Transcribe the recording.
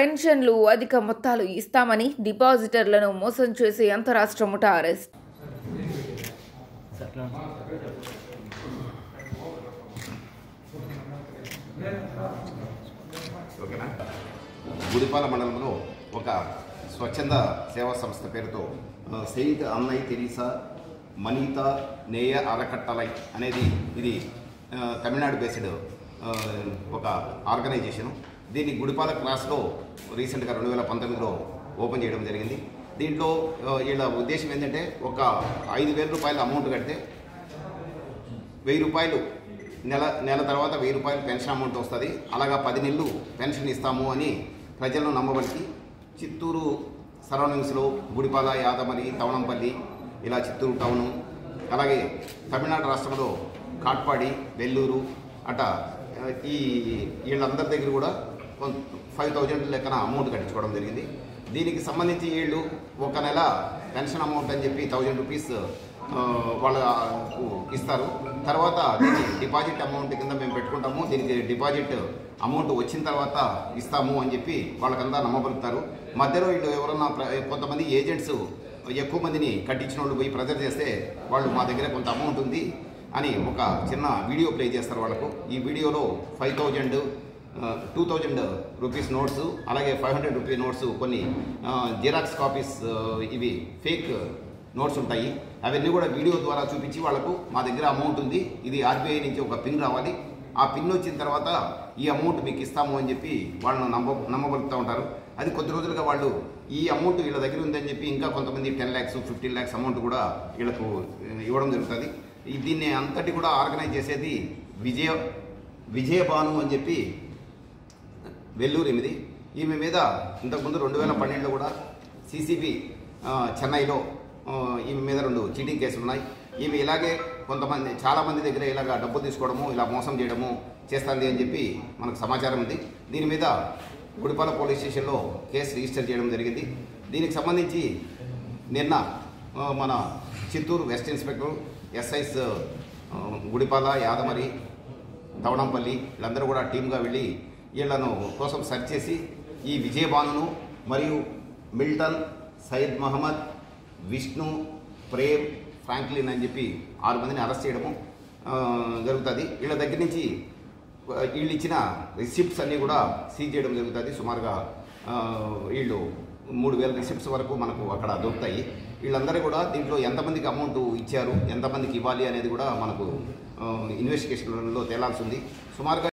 పెన్షన్లు అధిక మొత్తాలు ఇస్తామని డిపాజిటర్లను మోసం చేసే అంతరాష్ట్ర ముఠా అరెస్ట్. గుడిపాల మండలంలో ఒక స్వచ్ఛంద సేవా సంస్థ పేరుతో సెయింట్ అన్నై తెరీసా మనిత నేయ అరకట్టలై అనేది ఇది తమిళనాడు బేస్డ్ ఒక ఆర్గనైజేషన్. దీన్ని గుడిపాల క్లాస్లో రీసెంట్గా 2019లో ఓపెన్ చేయడం జరిగింది. దీంట్లో వీళ్ళ ఉద్దేశం ఏంటంటే ఒక 5,000 రూపాయల అమౌంట్ కడితే 1,000 రూపాయలు నెల తర్వాత 1,000 రూపాయలు పెన్షన్ అమౌంట్ వస్తుంది. అలాగా 10 నెలలు పెన్షన్ ఇస్తాము అని ప్రజలను నమ్మబలికి చిత్తూరు సరౌండింగ్స్లో గుడిపాల, యాదమరి, తవణంపల్లి, ఇలా చిత్తూరు టౌను, అలాగే తమిళనాడు రాష్ట్రంలో కాట్పాడి, వెల్లూరు అట వీళ్ళందరి దగ్గర కూడా 5,000 లెక్కన అమౌంట్ కట్టించుకోవడం జరిగింది. దీనికి సంబంధించి వీళ్ళు ఒక నెల పెన్షన్ అమౌంట్ అని చెప్పి 1,000 రూపీస్ వాళ్ళకు ఇస్తారు. తర్వాత దీన్ని డిపాజిట్ అమౌంట్ కింద మేము పెట్టుకుంటాము, దీనికి డిపాజిట్ అమౌంట్ వచ్చిన తర్వాత ఇస్తాము అని చెప్పి వాళ్ళకంతా నమ్మబలుగుతారు. మధ్యలో వీళ్ళు ఎవరన్నా కొంతమంది ఏజెంట్స్ ఎక్కువ మందిని కట్టించిన వాళ్ళు పోయి ప్రెజర్ చేస్తే వాళ్ళు మా దగ్గర కొంత అమౌంట్ ఉంది అని ఒక చిన్న వీడియో ప్లే చేస్తారు వాళ్ళకు. ఈ వీడియోలో 5,000, 2,000 రూపీస్ నోట్స్, అలాగే 500 రూపీ నోట్స్, కొన్ని జిరాక్స్ కాపీస్, ఇవి ఫేక్ నోట్స్ ఉంటాయి. అవన్నీ కూడా వీడియో ద్వారా చూపించి వాళ్ళకు మా దగ్గర అమౌంట్ ఉంది, ఇది ఆర్బీఐ నుంచి ఒక పిన్ రావాలి, ఆ పిన్ వచ్చిన తర్వాత ఈ అమౌంట్ మీకు ఇస్తాము అని చెప్పి వాళ్ళను నమ్మబలుగుతూ ఉంటారు. అది కొద్ది రోజులుగా వాళ్ళు ఈ అమౌంట్ వీళ్ళ దగ్గర ఉందని చెప్పి ఇంకా కొంతమంది 10 lakhs, 15 lakhs అమౌంట్ కూడా వీళ్ళకు ఇవ్వడం జరుగుతుంది. దీన్ని అంతటి కూడా ఆర్గనైజ్ చేసేది విజయభాను అని చెప్పి వెల్లూరు 8. ఈమె మీద ఇంతకుముందు 2012లో కూడా సిసిబి చెన్నైలో ఈమె మీద 2 చీటింగ్ కేసులు ఉన్నాయి. ఈమె ఇలాగే చాలామంది దగ్గర ఇలాగ డబ్బు తీసుకోవడము, ఇలా మోసం చేయడము చేస్తుంది అని చెప్పి మనకు సమాచారం ఉంది. దీని మీద గుడిపాల పోలీస్ స్టేషన్లో కేసు రిజిస్టర్ చేయడం జరిగింది. దీనికి సంబంధించి నిన్న మన Chittoor west inspector, SIs Gudipala, Yadamari, Thavanampalli వీళ్ళందరూ కూడా టీమ్గా వెళ్ళి వీళ్ళను కోసం సెర్చ్ చేసి ఈ విజయభానును మరియు మిల్టన్, సయ్యద్ మహమ్మద్, విష్ణు, ప్రేమ్, ఫ్రాంక్లిన్ అని చెప్పి 6 మందిని అరెస్ట్ చేయడము జరుగుతుంది. వీళ్ళ దగ్గర నుంచి వీళ్ళు ఇచ్చిన రిసిప్ట్స్ అన్నీ కూడా సీజ్ చేయడం జరుగుతుంది. సుమారుగా వీళ్ళు 3,000 రిసిప్ట్స్ వరకు మనకు అక్కడ దొరుకుతాయి. వీళ్ళందరూ కూడా దీంట్లో ఎంతమందికి అమౌంట్ ఇచ్చారు, ఎంతమందికి ఇవ్వాలి అనేది కూడా మనకు ఇన్వెస్టిగేషన్లో తేలాల్సి ఉంది. సుమారుగా